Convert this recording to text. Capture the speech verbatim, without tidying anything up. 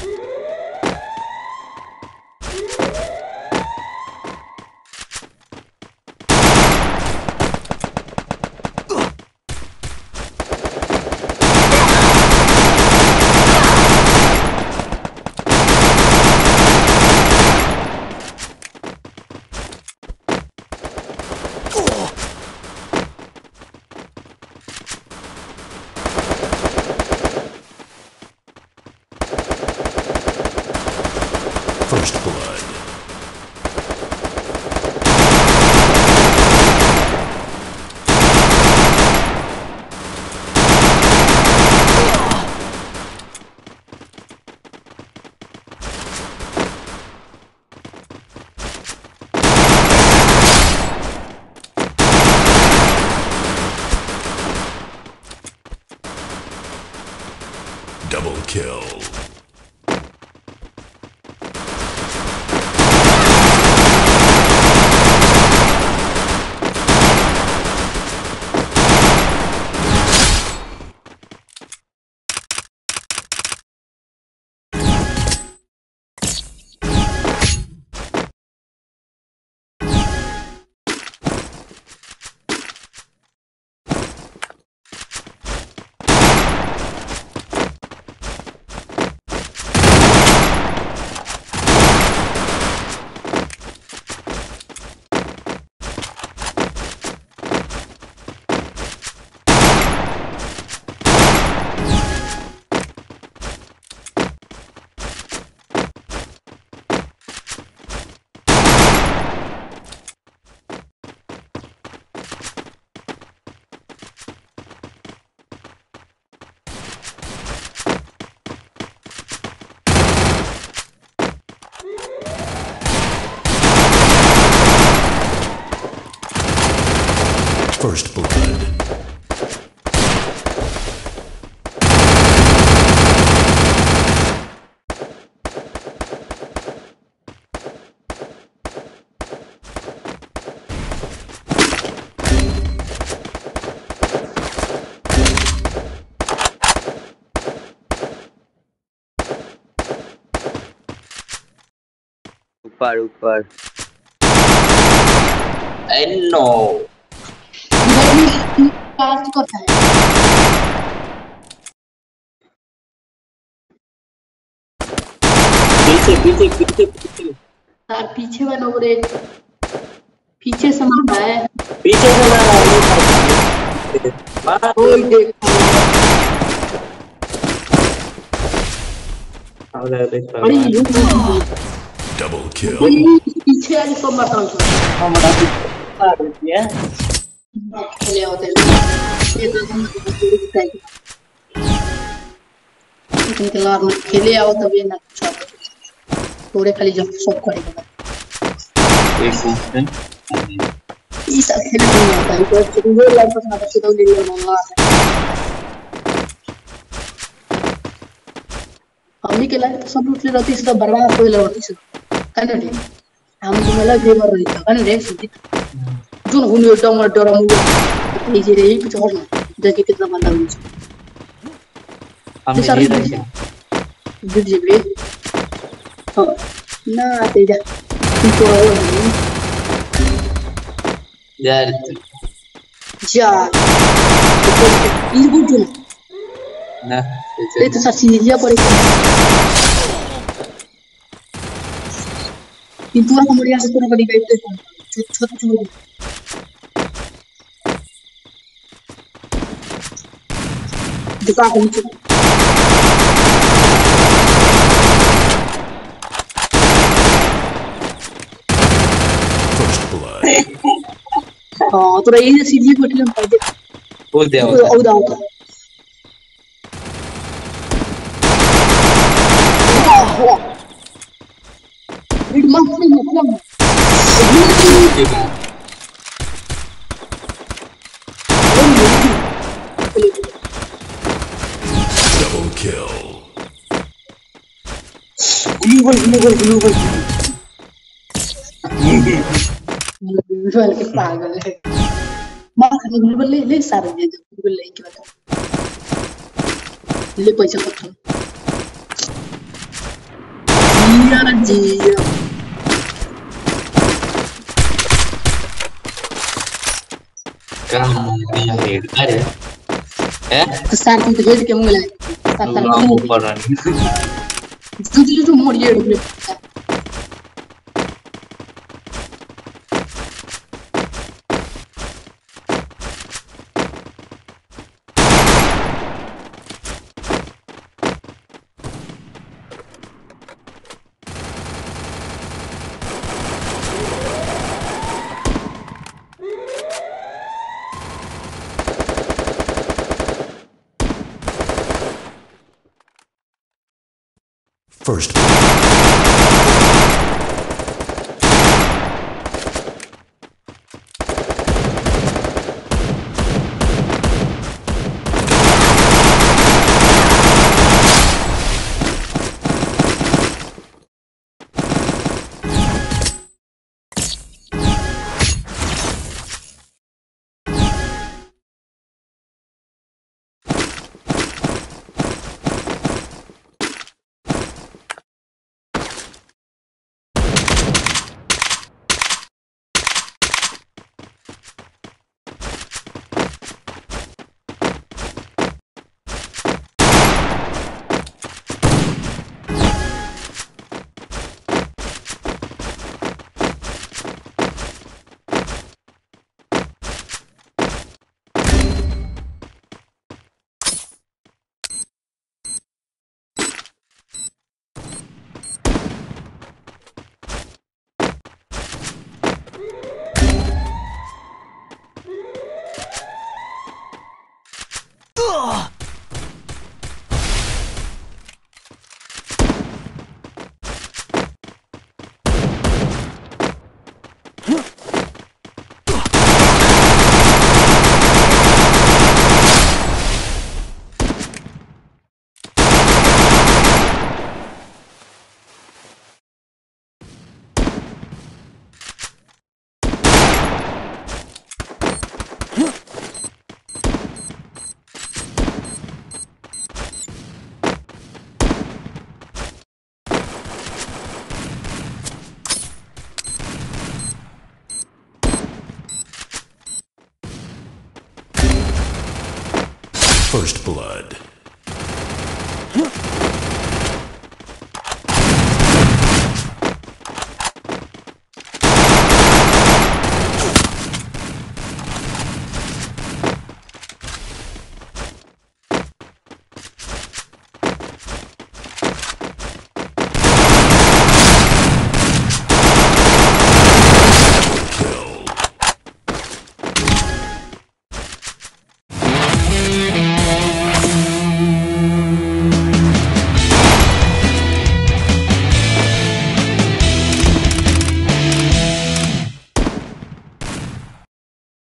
First blood. Double kill. First blood. ऊपर ऊपर no पास करता है पीछे पीछे पीछे पीछे यार पीछे वाला रे पीछे से मारा है पीछे से मारा है मार ओए देख अरे ये Double kill. पीछे वाले को मारता हूं हमारा मार दिया ले होते ये तो हम इनके लार में खेले आओ तब ये ना पूरे खाली जंप सब करेगा एक सेकंड इस खेल नहीं आता है तो चुंगे लाइन पर ना तो ले लेना हमनी के लाइन सब लूट ले रहती है तो बर्बाद हो ले रहती है कने रे हम तो मेला गेमर रही था कने रे सीधी जोन हुन टंग डरा मुझे ये रे कुछ और ना देखिए कितना बंदा है हम नहीं रहे गिर जिबले हां ना तेजा तो यार जा ये बुझो ना ये तो सीरिया पड़े ये पूरा कमरिया से पूरा बड़ी गाइड तो छोटा छोटा दिखा के नीचे हां तो ये सीधी पटली हम पाए बोल दिया ओ दाओ का इट मस्त नहीं मतलब Double kill. Global, global, global. Global के पागल है। मार खाने global ले ले सारे दे दो global ले क्या बता? ले पैसा खत्म। Dia. Kamu dia head ada. Eh? Start with the head kamu mulai. Start Lu start mau kamu. peran. Jadi itu mau dia dulu. First. First blood.